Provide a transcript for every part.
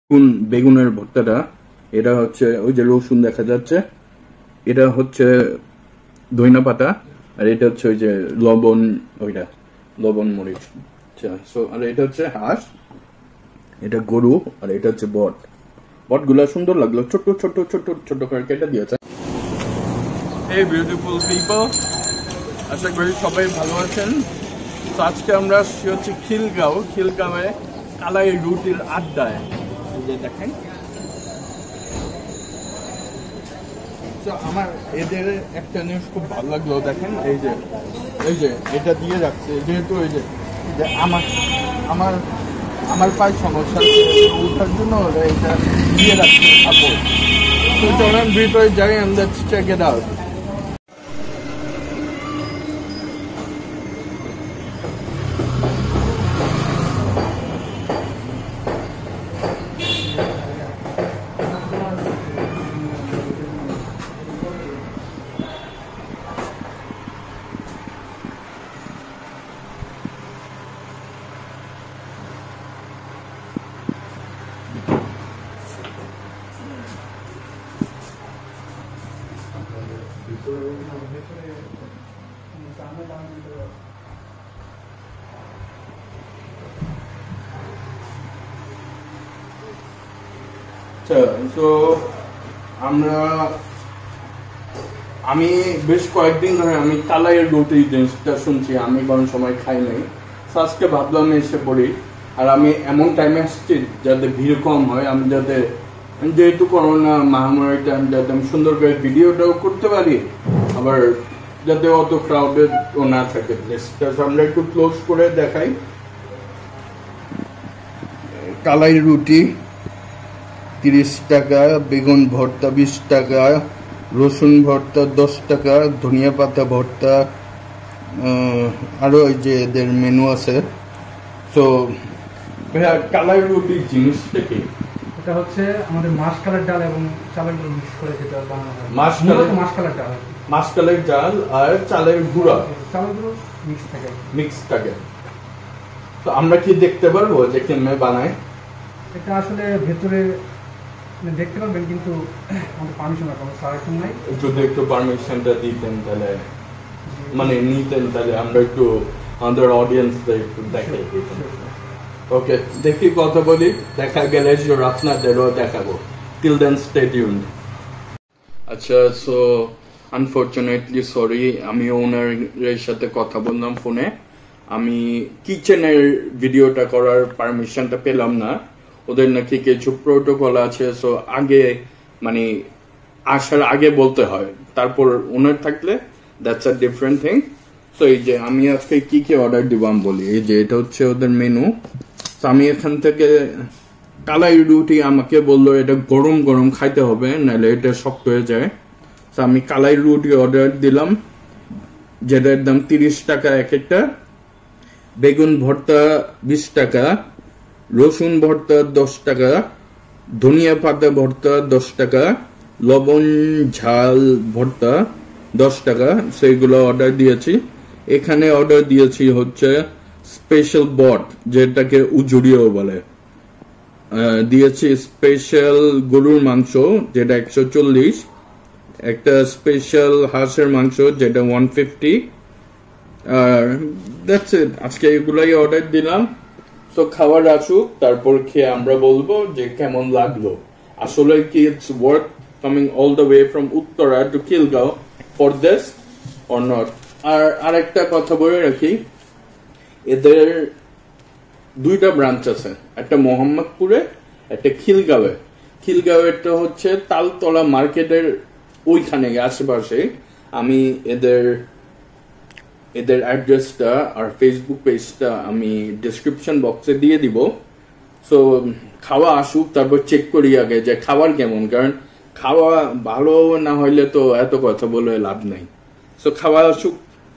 বেগুনের ভর্তাটা, এটা হচ্ছে ওই যে রসুন দেখা যাচ্ছে, এটা হচ্ছে ধইনা পাতা, আর এটা হচ্ছে ওই যে লবণ, ওইটা লবণ মরিচ। আচ্ছা, আর এটা হচ্ছে হাঁস, এটা গরু, আর এটা হচ্ছে বটগুলা সুন্দর লাগলো, ছোট ছোট ছোট ছোট করে কেটে দিয়েছে। এই বিউটিফুল পিপল, আশা করি সবাই ভালো আছেন। তো আজকে আমরা আসছি হচ্ছে খিলগাঁওয়ে কালাই রুটির আড্ডায়। দেখেন, আমার এদের একটা জিনিস খুব ভালো লাগলো, দেখেন এই যে এটা দিয়ে রাখছে, যেহেতু এই যে আমার আমার আমার পায়ে সমস্যা ওঠার জন্য এটা দিয়ে রাখছে সাপোর্ট। তো চলেন ভিতরে যাই, আমরা চেক ইট আউট। আমি বেশ কয়েকদিন ধরে আমি কালাইয়ের রুটি জিনিসটা শুনছি, আমি কোনো সময় খাই নাই। আজকে ভাবলাম এসে পড়ি, আর আমি এমন টাইমে আসছি যাতে ভিড় কম হয়, আমি যাতে যেহেতু করোনা মহামারীর টাইম, যাতে আমি সুন্দর করে ভিডিওটাও করতে পারি, আবার যাতে অত ক্রাউডেড ও না থাকে। আমরা একটু ক্লোজ করে দেখাই। কালাই রুটি 30 টাকা, বেগুন ভর্তা 20 টাকা, রসুন ভর্তা 10 টাকা, ধনিয়া পাতা ভর্তা, আরো ওই যে এদের মেনু আছে। তো ভাইয়া, কালাই রুটি জিনিসটা কি? এটা হচ্ছে আমাদের মাসকলাইয়ের ডাল এবং চালের গুঁড়ো মিক্স করে যেটা বানানো হয়। মাসকলাইয়ের ডাল, মাসকলাইয়ের ডাল আর চালের গুঁড়া, চালের গুঁড়ো মিক্স থাকে। তো আমরা কি দেখতে পারবো যে কেমনে বানায়? এটা আসলে ভেতরে দেখতে পারবেন, কিন্তু আমাদের পারমিশন আছে, আমাদের সারাক্ষণ নাই। যদি একটু পারমিশনটা দিতেন তাহলে, মানে নিতেন, তাহলে আমরা একটু আমাদের অডিয়েন্সদের একটু দেখাই দিতাম। ওকে, দেখি কথা বলি, দেখা গেলে আপনাদেরও দেখাবো। Till then stay tuned. আচ্ছা, সো আনফরচুনেটলি সরি, আমি ওনারের সাথে কথা বললাম ফোনে, আমি কিচেনের ভিডিওটা করার পারমিশনটা পেলাম না। ওদের নাকি কিছু প্রোটোকল আছে, সো আগে মানে আসার আগে বলতে হয়, তারপর ওনার থাকলে that's a different thing. So এই যে আমি আজকে কি কি অর্ডার দিব আমি বলি। এই যে এটা হচ্ছে ওদের মেনু। আমি এখান থেকে কালাই রুটি আমাকে বললো এটা গরম গরম খাইতে হবে, নাহলে এটা শক্ত হয়ে যায়। তো আমি কালাই রুটি অর্ডার দিলাম, যেটার দাম 30 টাকা এক একটা, বেগুন ভর্তা 20 টাকা, রসুন ভর্তা 10 টাকা, ধনিয়া পাতা ভর্তা 10 টাকা, লবণ ঝাল ভর্তা 10 টাকা, সেইগুলো অর্ডার দিয়েছি। এখানে অর্ডার দিয়েছি হচ্ছে স্পেশাল বট, যেটাকে উজুরিও বলে, দিয়েছি স্পেশাল গরুর মাংস যেটা 140, একটা স্পেশাল হাঁসের মাংস যেটা 150, আর দ্যাটস ইট। আজকে এগুলাই অর্ডার দিলাম। তো খাবার আসুক, তারপর খেয়ে আমরা বলবো যে কেমন লাগলো। আসলে কি it's worth coming all the way from Uttara to Khilgaon for this or not. আর আরেকটা কথা বলে রাখি, এদের 2টা ব্রাঞ্চ আছে, একটা মোহাম্মদপুরে, একটা খিলগাঁওয়ে। খিলগাঁওয়েরটা হচ্ছে তালতলা মার্কেটের ওইখানে আশেপাশে। আমি এদের অ্যাড্রেসটা আর ফেসবুক পেজটা আমি ডিসক্রিপশন বক্সে দিয়ে দিব। সো খাওয়া আসুক, তারপর চেক করি আগে যে খাবার কেমন, কারণ খাওয়া ভালো না হইলে তো এত কথা বলে লাভ নাই। সো খাওয়া আসুক।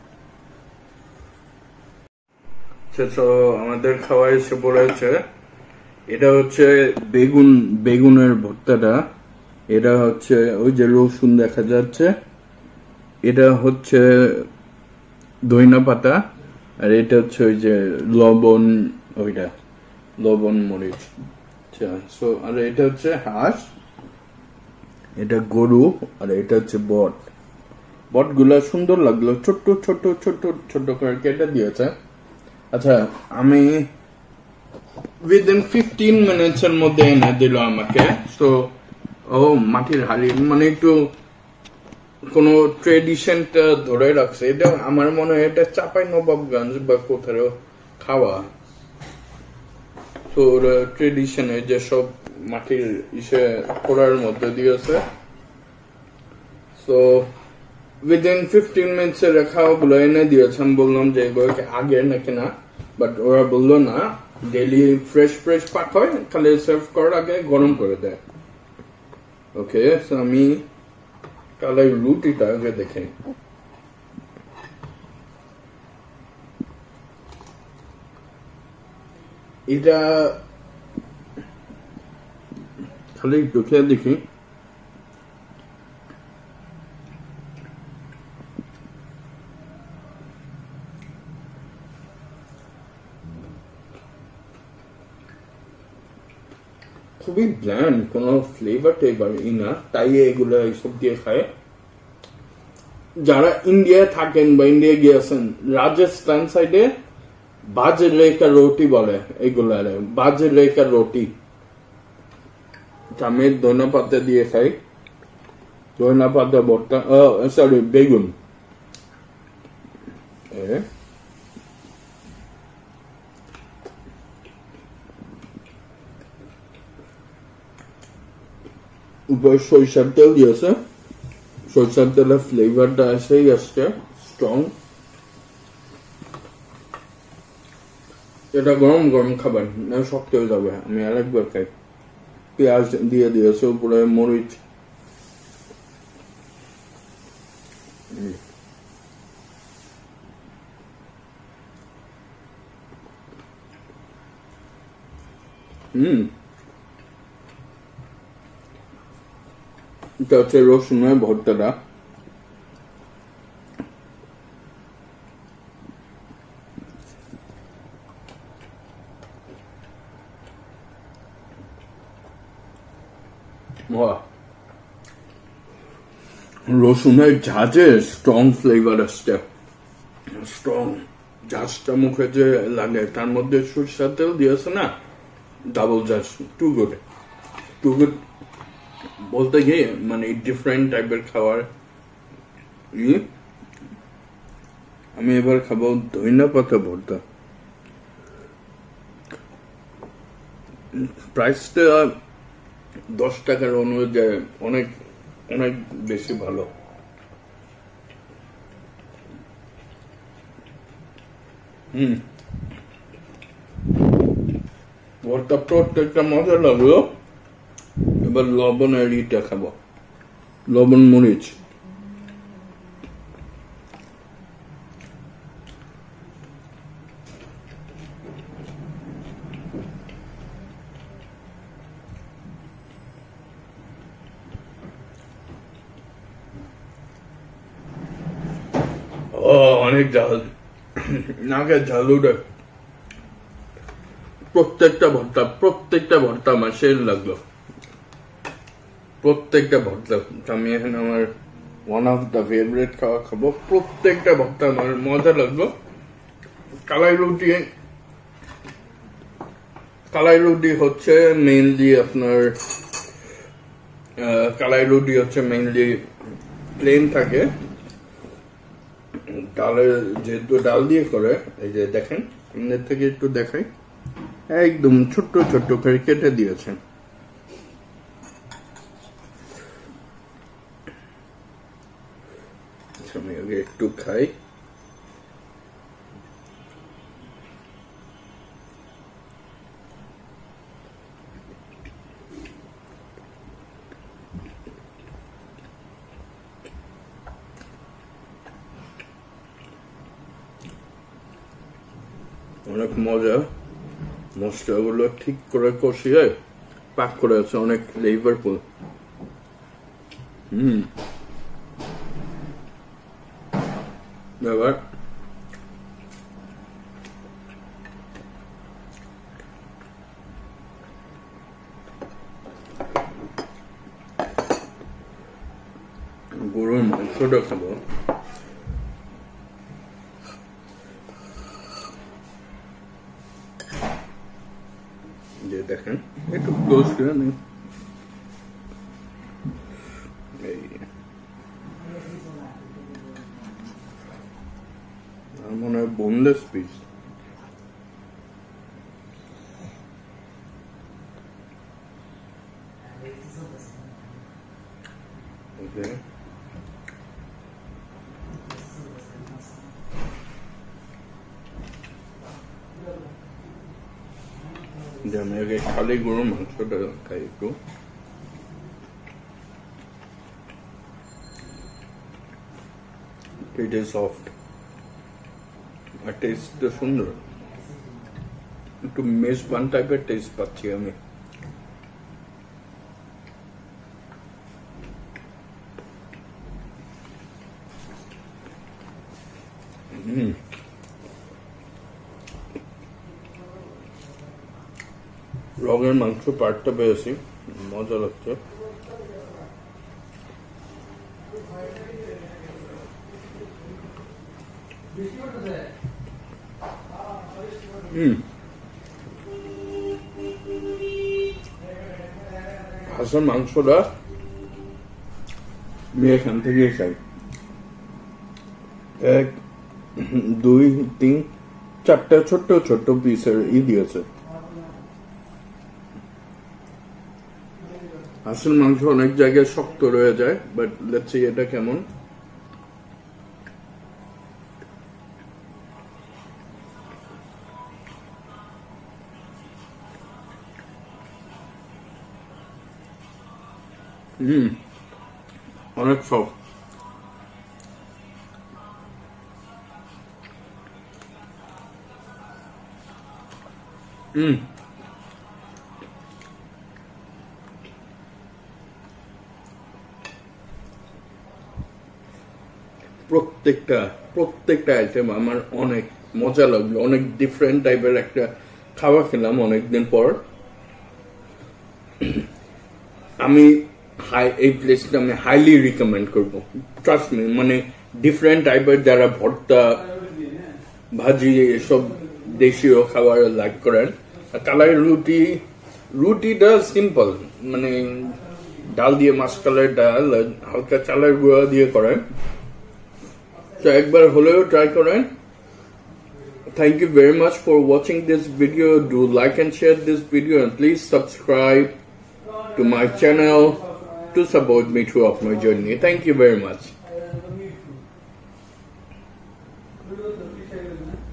তো আমাদের খাওয়া এসে পড়েছে। এটা হচ্ছে বেগুনের ভর্তাটা, এটা হচ্ছে ওই যে রসুন দেখা যাচ্ছে, এটা হচ্ছে ধইনা পাতা, আর এটা হচ্ছে ওই যে লবণ মরিচ। আচ্ছা, সো আর এটা হচ্ছে হাঁস, এটা গরু, আর এটা হচ্ছে বট। বট গুলা সুন্দর লাগলো, ছোট্ট ছোট্ট ছোট্ট ছোট্ট করে কেটে দিয়েছে। আচ্ছা, আমি উইদিন 15 মিনিটস এর মধ্যে এনে দিল আমাকে। সো ও মাটির হাড়ি, মানে একটু কোন ট্রেডিশনটা ধরে রাখছে। এটা আমার মনে হয় এটা চাপাই নবাবগঞ্জ বা কোথাও খাওয়া। তো ট্রেডিশনে যে সব মাটির ইসে করার মধ্যে দিয়েছে। সো উইদিন 15 মিনিটস এর খাওয়াগুলো এনে দিয়েছে। আমি বললাম যে এগুলোকে আগে নাকি না, বাট ওরা বললো না, ডেইলি ফ্রেশ ফ্রেশ পাক হয়, খালি সার্ভ করার আগে গরম করে দেয়। ওকে, সো আমি কালাই রুটিটা আগে দেখে। এটা খালি একটু খেয়ে দেখি। খুবই ব্ল্যান্ড, কোন ফ্লেভার টেভার না, তাই এগুলো এইসব দিয়ে খায়। যারা ইন্ডিয়া থাকেন বা ইন্ডিয়া গিয়েছেন, রাজস্থান সাইডে বাজরে কা রুটি বলে এগুলারে, বাজরে কা রুটি। আমি ধনে পাতা দিয়ে খাই, ধনে পাতা ভর্তা, সরি বেগুন। উপরে সরিষার তেল দিয়েছে, সরিষার তেলের ফ্লেভারটা এসেই আসছে স্ট্রং। এটা গরম গরম খাবার না, শক্ত হয়ে যাবে। আমি আরেকবার খাই। পেঁয়াজ দিয়ে দিয়েছে, উপরে মরিচ। এটা হচ্ছে রসুনের ভর্তাটা। রসুনের ঝাঁঝের স্ট্রং ফ্লেভার আসছে, স্ট্রং ঝাঁজটা মুখে যে লাগে, তার মধ্যে সরষের তেল দিয়েছে না, ডাবল ঝাঁজ। টু গুড, টু গুড বলতে গিয়ে মানে ডিফারেন্ট টাইপের খাবার। আমি এবার খাবো ধনিয়া পাতা ভর্তা। প্রাইসটা 10 টাকার অনুযায়ী অনেক অনেক বেশি ভালো। ভর্তা প্রত্যেকটা মজা লাগলো। এবার লবণের ইটা খাবো, লবণ মরিচ। অনেক ঝাল, নাকে ঝাল উঠে। প্রত্যেকটা ভর্তা আমার শেষ লাগলো, প্রত্যেকটা ভর্তা। আমি এখন আমার ওয়ান অফ দ্য ফেভারিট খাওয়া খাবো। প্রত্যেকটা ভর্তা আমার মজা লাগলো। কালাই রুটি হচ্ছে মেইনলি আপনার, কালাই রুটি হচ্ছে মেইনলি প্লেন থাকে, ডালের যেহেতু ডাল দিয়ে করে। এই যে দেখেন, এর থেকে একটু দেখাই, একদম ছোট্ট ছোট্ট করে কেটে দিয়েছেন। আমি আগে একটু খাই। অনেক মজা, মশলাগুলো ঠিক করে কষিয়ে পাক করে আছে, অনেক ফ্লেভারফুল। এবার গরুর মাংসটা খাবো। যে দেখেন একটু ক্লোজ করে নিন, আর মনে হয় বোনলেস পিস। Okay. আমি আগে খালি গরুর মাংসটা খাই একটু। It is soft আর টেস্টটা সুন্দর, একটু মেজবান টাইপের টেস্ট পাচ্ছি আমি। রঙের মাংস পার্টটা পেয়েছি, মজা লাগছে। হাঁসের মাংসটা আমি এখান থেকে খাই, 1 2 3 4টা ছোট্ট ছোট্ট পিসের দিয়েছে। হাঁসের মাংস অনেক জায়গায় শক্ত রয়ে যায়, বাট লেটস সি এটা কেমন। অনেক সফট। প্রত্যেকটা আইটেম আমার অনেক মজা লাগলো, অনেক ডিফারেন্ট টাইপের একটা খাবার খেলাম অনেকদিন পর। আমি এই প্লেসটা আমি হাইলি রিকমেন্ড করবো, ট্রাস্ট মি। মানে ডিফারেন্ট টাইপের যারা ভর্তা ভাজি এসব দেশীয় খাবার লাইক করেন। কালাই রুটিটা সিম্পল, মানে ডাল দিয়ে মাসকলাইয়ের ডাল হালকা চালের গুঁড়া দিয়ে করেন, তো একবার হলেও ট্রাই করেন। Thank you very much for watching this video. Do like and share this video and please subscribe to my channel to support me throughout my journey. Thank you very much.